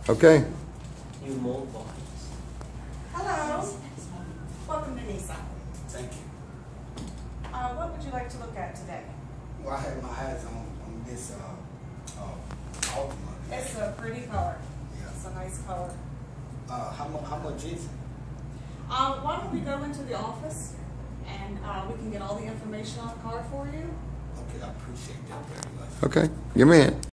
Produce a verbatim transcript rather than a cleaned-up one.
Okay. New mold bodies. Hello. Welcome to Nissan. Thank you. Uh, what would you like to look at today? Well, I had my eyes on, on this uh, uh, Altima. It's a pretty color. Yeah. It's a nice color. Uh, how, mu how much is it? Uh, why don't we go into the office and uh, we can get all the information on the car for you? Okay, I appreciate that very much. Okay. Your man.